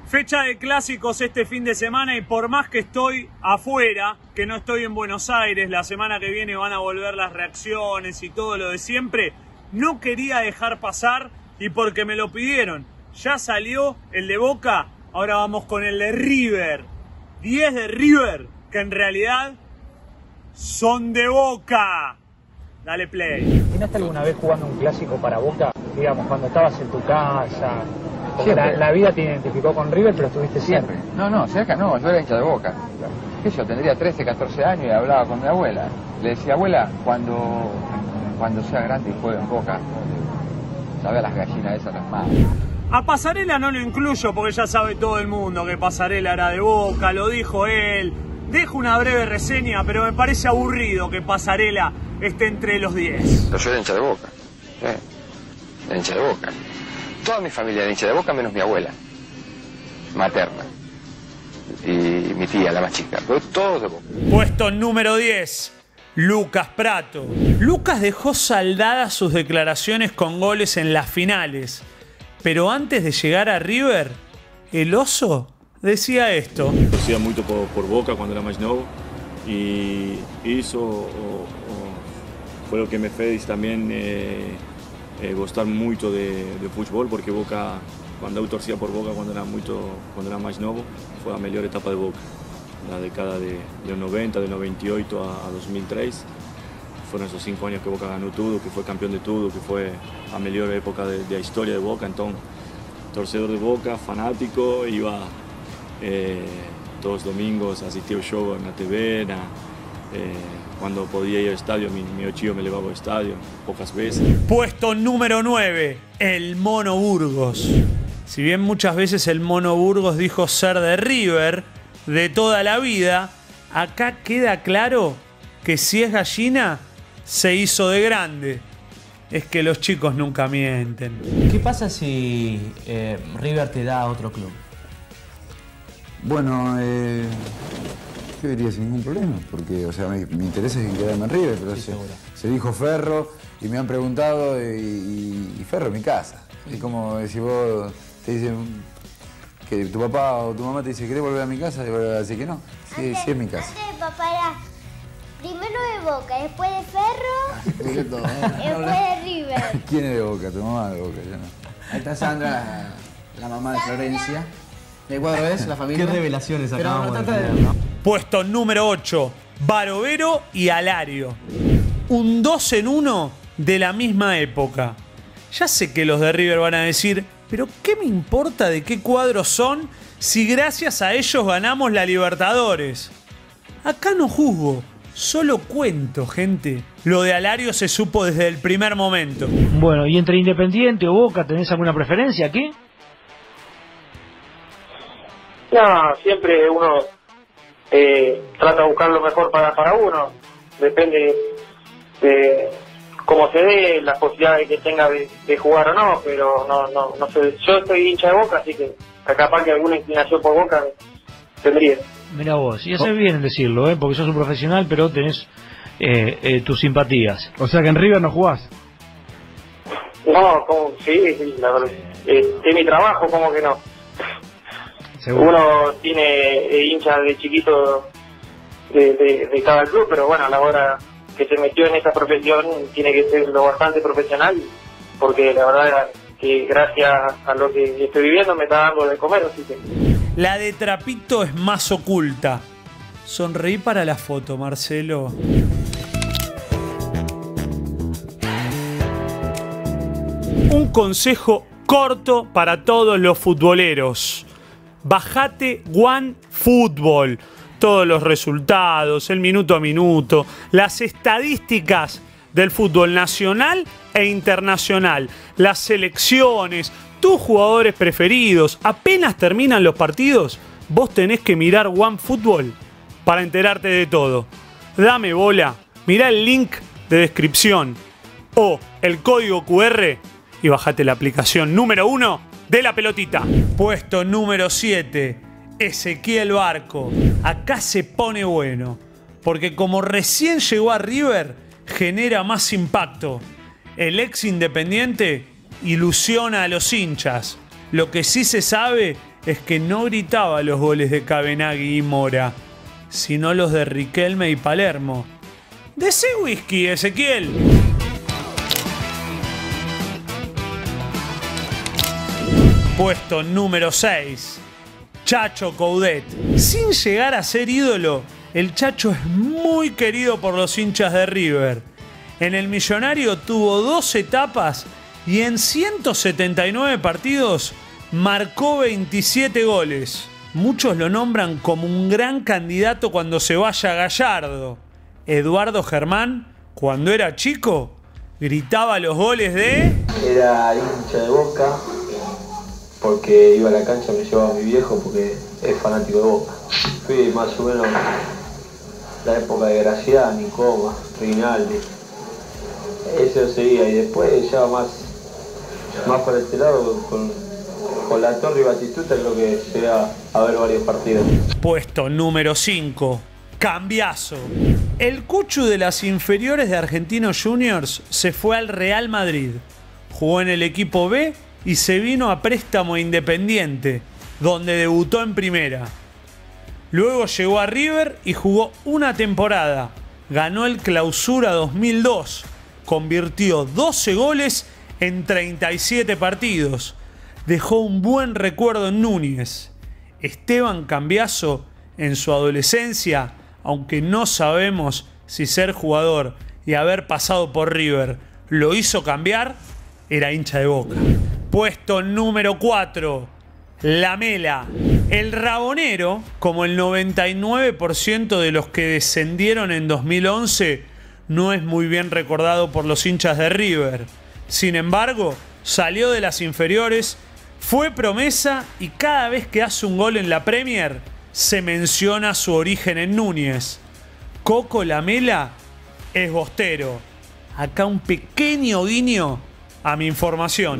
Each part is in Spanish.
Fecha de clásicos este fin de semana y por más que estoy afuera, que no estoy en Buenos Aires, la semana que viene van a volver las reacciones y todo lo de siempre, no quería dejar pasar y porque me lo pidieron. Ya salió el de Boca, ahora vamos con el de River. 10 de River, que en realidad son de Boca. Dale play. ¿Terminaste alguna vez jugando un clásico para Boca? Digamos, cuando estabas en tu casa. La vida te identificó con River, pero estuviste siempre. No, cerca no, yo era hincha de Boca. ¿Qué yo? Tendría 13, 14 años y hablaba con mi abuela. Le decía, abuela, cuando sea grande y juegue en Boca, sabe a las gallinas esas las manos. A Pasarela no lo incluyo porque ya sabe todo el mundo que Pasarela era de Boca, lo dijo él. Dejo una breve reseña, pero me parece aburrido que Pasarela esté entre los 10. Pero yo era hincha de Boca, era hincha de Boca. Toda mi familia era hincha de Boca, menos mi abuela materna y mi tía, la más chica, pero todos de Boca. Puesto número 10, Lucas Pratto. Lucas dejó saldadas sus declaraciones con goles en las finales, pero antes de llegar a River, el oso decía esto. Torcía muito por Boca quando era mais novo e isso foi o que me fez também gostar muito de futebol, porque Boca, quando eu torcia por Boca quando era mais novo, foi a melhor etapa de Boca. Na década de 90, de 98 a 2003, foram esses 5 anos que Boca ganhou tudo, que foi campeão de tudo, que foi a melhor época da história de Boca. Então, torcedor de Boca, fanático, iba todos os domingos, assistia o jogo na TV, cuando podía ir al estadio, mi tío me llevaba al estadio pocas veces. Puesto número 9, el Mono Burgos. Si bien muchas veces el Mono Burgos dijo ser de River de toda la vida, acá queda claro que si es gallina, se hizo de grande. Es que los chicos nunca mienten. ¿Qué pasa si River te da a otro club? Bueno, yo diría sin ningún problema, porque o sea, mi interés es en quedarme en River, pero se dijo Ferro y me han preguntado y Ferro es mi casa. Es como si vos te dicen que tu papá o tu mamá te dice ¿querés volver a mi casa? Y vos vas a decir que no. Sí, sí es mi casa. Antes de papá era primero de Boca, después de Ferro, después de River. ¿Quién es de Boca? Tu mamá de Boca, yo no. Ahí está Sandra, la mamá de Florencia. ¿De cuadro es la familia? Qué revelaciones acabamos de tener, ¿no? Puesto número 8, Barovero y Alario. Un 2 en 1 de la misma época. Ya sé que los de River van a decir, pero ¿qué me importa de qué cuadros son si gracias a ellos ganamos la Libertadores? Acá no juzgo, solo cuento, gente. Lo de Alario se supo desde el primer momento. Bueno, ¿y entre Independiente o Boca tenés alguna preferencia aquí? No, siempre uno trata de buscar lo mejor para uno. Depende de cómo se dé, las posibilidades que tenga de jugar o no, pero no sé. Yo soy hincha de Boca, así que capaz que alguna inclinación por Boca tendría. Mira vos, y haces bien en decirlo, porque sos un profesional, pero tenés tus simpatías. O sea que en River no jugás. No, sí, la verdad. Es mi trabajo, como que no. Seguro. Uno tiene hinchas de chiquito de cada club, pero bueno, a la hora que se metió en esa profesión tiene que ser lo bastante profesional, porque la verdad que gracias a lo que estoy viviendo me está dando de comer, así que... La de Trapito es más oculta. Sonreí para la foto, Marcelo. Un consejo corto para todos los futboleros. Bajate OneFootball. Todos los resultados, el minuto a minuto, las estadísticas del fútbol nacional e internacional, las selecciones, tus jugadores preferidos. Apenas terminan los partidos, vos tenés que mirar OneFootball para enterarte de todo. Dame bola, mirá el link de descripción o el código QR y bajate la aplicación número 1 de La Pelotita. Puesto número 7, Ezequiel Barco. Acá se pone bueno, porque como recién llegó a River, genera más impacto. El ex Independiente ilusiona a los hinchas. Lo que sí se sabe es que no gritaba los goles de Cabenagui y Mora, sino los de Riquelme y Palermo. ¡Decí whisky, Ezequiel! Puesto número 6. Chacho Coudet. Sin llegar a ser ídolo, el Chacho es muy querido por los hinchas de River. En el Millonario tuvo 2 etapas y en 179 partidos marcó 27 goles. Muchos lo nombran como un gran candidato cuando se vaya Gallardo. Eduardo Germán, cuando era chico, gritaba los goles de... Era hincha de Boca, porque iba a la cancha, me llevaba a mi viejo porque es fanático de Boca. Fui más o menos la época de Graciani, Coma, Rinaldi. Ese lo seguía y después ya más por este lado con La Torre y Batistuta creo que llegué a ver varios partidos. Puesto número 5. Cambiazo. El Cuchu de las inferiores de Argentinos Juniors se fue al Real Madrid. Jugó en el equipo B y se vino a préstamo Independiente, donde debutó en primera. Luego llegó a River y jugó una temporada. Ganó el Clausura 2002. Convirtió 12 goles en 37 partidos. Dejó un buen recuerdo en Núñez. Esteban Cambiaso, en su adolescencia, aunque no sabemos si ser jugador y haber pasado por River lo hizo cambiar, era hincha de Boca. Puesto número 4. Lamela. El Rabonero, como el 99% de los que descendieron en 2011, no es muy bien recordado por los hinchas de River. Sin embargo, salió de las inferiores, fue promesa y cada vez que hace un gol en la Premier se menciona su origen en Núñez. Coco Lamela es bostero. Acá un pequeño guiño a mi información.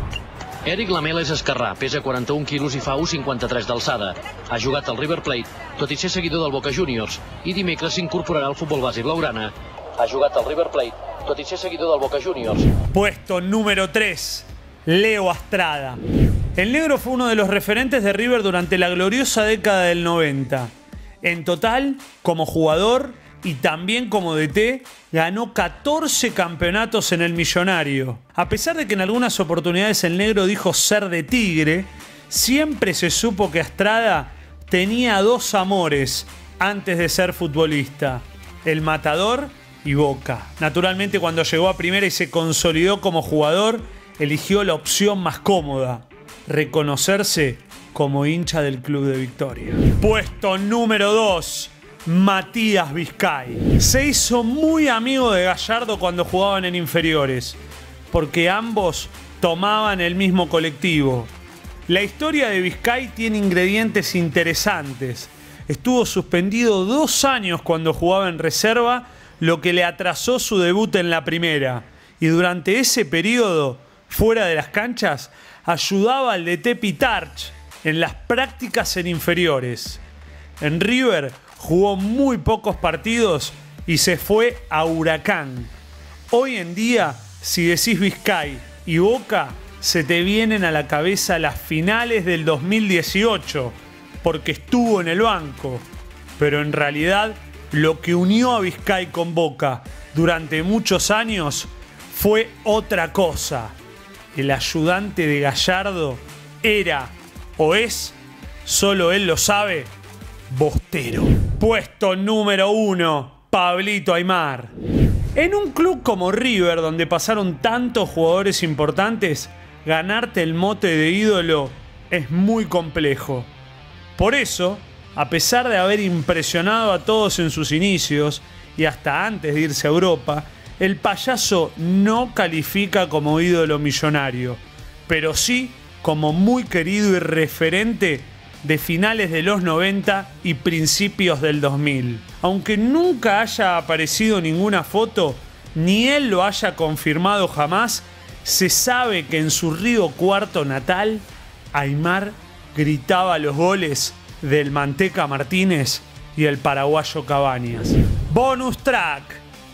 Eric Lamela és esquerrà, pesa 41 quilos i fa 1,53 d'alçada. Ha jugat al River Plate, tot i ser seguidor del Boca Juniors, i dimecres s'incorporarà al futbol base blaugrana. Ha jugat al River Plate, tot i ser seguidor del Boca Juniors. Puesto número 3. Leo Astrada. El negro fue uno de los referentes de River durante la gloriosa década del 90. En total, como jugador y también como DT, ganó 14 campeonatos en el Millonario. A pesar de que en algunas oportunidades el negro dijo ser de Tigre, siempre se supo que Astrada tenía 2 amores antes de ser futbolista: el Matador y Boca. Naturalmente, cuando llegó a primera y se consolidó como jugador, eligió la opción más cómoda: reconocerse como hincha del Club de Victoria. Puesto número 2. Matías Vizcay. Se hizo muy amigo de Gallardo cuando jugaban en inferiores, porque ambos tomaban el mismo colectivo. La historia de Vizcay tiene ingredientes interesantes. Estuvo suspendido 2 años cuando jugaba en reserva, lo que le atrasó su debut en la primera. Y durante ese periodo, fuera de las canchas, ayudaba al DT Pitarch en las prácticas en inferiores. En River jugó muy pocos partidos y se fue a Huracán. Hoy en día, si decís Vizcay y Boca, se te vienen a la cabeza las finales del 2018, porque estuvo en el banco. Pero en realidad, lo que unió a Vizcay con Boca durante muchos años fue otra cosa. El ayudante de Gallardo era, o es, solo él lo sabe, bostero. Puesto número 1. Pablito Aimar. En un club como River, donde pasaron tantos jugadores importantes, ganarte el mote de ídolo es muy complejo. Por eso, a pesar de haber impresionado a todos en sus inicios y hasta antes de irse a Europa, el payaso no califica como ídolo millonario, pero sí como muy querido y referente de finales de los 90 y principios del 2000. Aunque nunca haya aparecido ninguna foto, ni él lo haya confirmado jamás, se sabe que en su Río Cuarto natal, Aimar gritaba los goles del Manteca Martínez y el paraguayo Cabañas. Bonus track.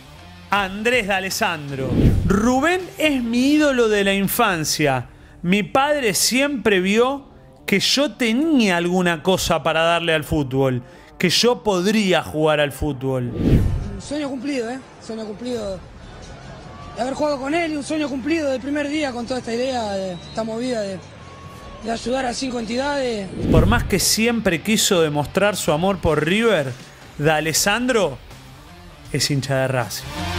Andrés D'Alessandro. Rubén es mi ídolo de la infancia. Mi padre siempre vio que yo tenía alguna cosa para darle al fútbol, que yo podría jugar al fútbol. Un sueño cumplido, sueño cumplido de haber jugado con él y un sueño cumplido del primer día con toda esta idea, esta movida de ayudar a 5 entidades. Por más que siempre quiso demostrar su amor por River, D'Alessandro es hincha de Racing.